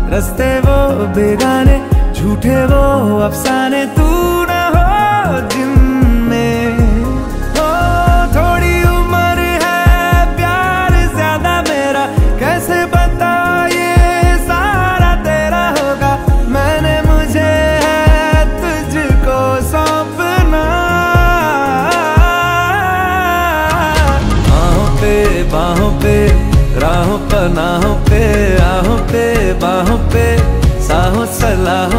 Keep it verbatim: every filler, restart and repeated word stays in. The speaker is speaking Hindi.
रस्ते वो बेगाने, झूठे वो अफसाने, तू न हो जिनमें। ओ थोड़ी उम्र है, प्यार ज्यादा मेरा, कैसे बता ये सारा तेरा होगा। मैंने मुझे है तुझको सौंपना, बाहों पे बाहों पे, राहों पनाहों पे, आहों पे बाहों पे, साहों सलाहों